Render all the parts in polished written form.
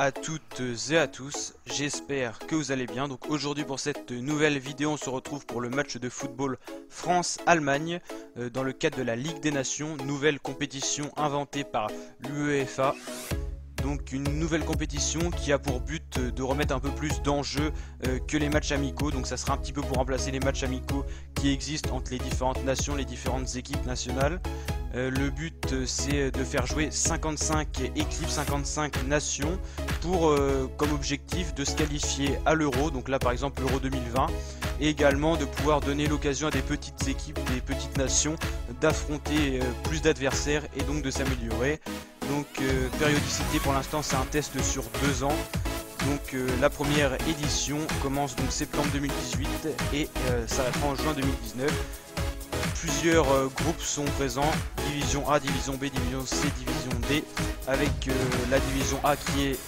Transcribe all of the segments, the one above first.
à toutes et à tous, j'espère que vous allez bien. Donc aujourd'hui pour cette nouvelle vidéo on se retrouve pour le match de football France-Allemagne dans le cadre de la Ligue des Nations, nouvelle compétition inventée par l'UEFA. Donc une nouvelle compétition qui a pour but de remettre un peu plus d'enjeu que les matchs amicaux. Donc ça sera un petit peu pour remplacer les matchs amicaux qui existent entre les différentes nations, les différentes équipes nationales. Le but c'est de faire jouer 55 équipes, 55 nations pour comme objectif de se qualifier à l'Euro, donc là par exemple l'Euro 2020, et également de pouvoir donner l'occasion à des petites équipes, des petites nations d'affronter plus d'adversaires et donc de s'améliorer. Donc périodicité pour l'instant c'est un test sur 2 ans. Donc la première édition commence donc septembre 2018 et s'arrêtera en juin 2019. Plusieurs groupes sont présents, division A, division B, division C, division D, avec la division A qui est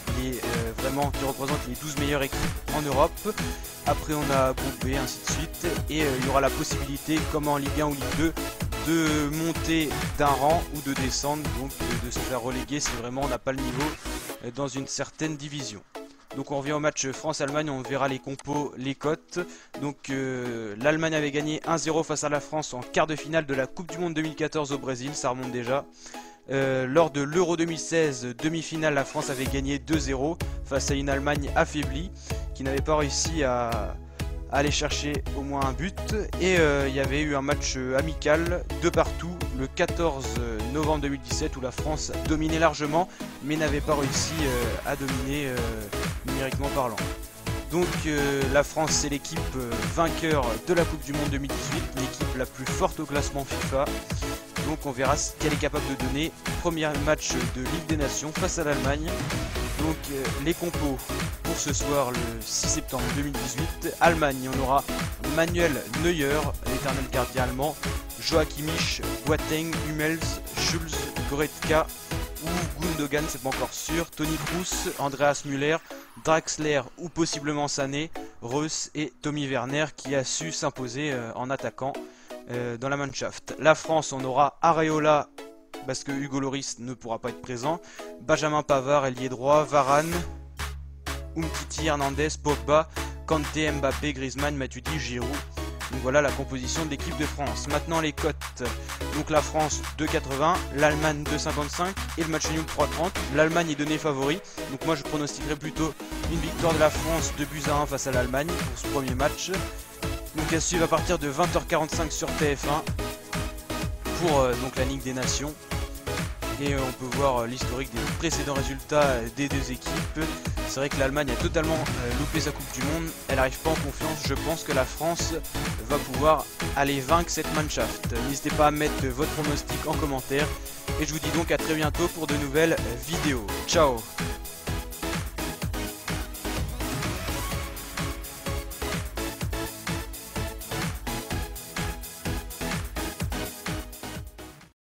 qui représente les 12 meilleures équipes en Europe. Après on a groupe B, ainsi de suite, et il y aura la possibilité, comme en Ligue 1 ou Ligue 2, de monter d'un rang ou de descendre, donc de se faire reléguer si vraiment on n'a pas le niveau dans une certaine division. Donc on revient au match France-Allemagne, on verra les compos, les cotes. Donc l'Allemagne avait gagné 1-0 face à la France en quart de finale de la Coupe du Monde 2014 au Brésil, ça remonte déjà. Lors de l'Euro 2016, demi-finale, la France avait gagné 2-0 face à une Allemagne affaiblie qui n'avait pas réussi à aller chercher au moins un but. Et il y avait eu un match amical de partout le 14 novembre 2017 où la France dominait largement mais n'avait pas réussi à dominer numériquement parlant. Donc la France c'est l'équipe vainqueur de la Coupe du Monde 2018, l'équipe la plus forte au classement FIFA. Donc on verra ce qu'elle est capable de donner. Premier match de Ligue des Nations face à l'Allemagne. Donc les compos pour ce soir le 6 septembre 2018. Allemagne, on aura Manuel Neuer, l'éternel gardien allemand, Joachimich, Boateng, Hummels, Schulz, Goretzka ou Gundogan, c'est pas encore sûr, Toni Kroos, Andreas Müller, Draxler ou possiblement Sané, Reus et Tommy Werner qui a su s'imposer en attaquant dans la Mannschaft. La France, on aura Areola parce que Hugo Lloris ne pourra pas être présent, Benjamin Pavard, ailier droit, Varane, Umtiti, Hernandez, Pogba, Kanté, Mbappé, Griezmann, Matuidi, Giroud. Donc voilà la composition de l'équipe de France. Maintenant les cotes. Donc la France 2,80, l'Allemagne 2,55 et le match nul 3,30. L'Allemagne est donnée favori. Donc moi je pronostiquerais plutôt une victoire de la France 2-1 face à l'Allemagne pour ce premier match. Donc à suivre à partir de 20h45 sur TF1 pour donc la Ligue des Nations. Et on peut voir l'historique des précédents résultats des deux équipes. C'est vrai que l'Allemagne a totalement loupé sa Coupe du Monde. Elle n'arrive pas en confiance. Je pense que la France va pouvoir aller vaincre cette Mannschaft. N'hésitez pas à mettre votre pronostic en commentaire. Et je vous dis donc à très bientôt pour de nouvelles vidéos. Ciao!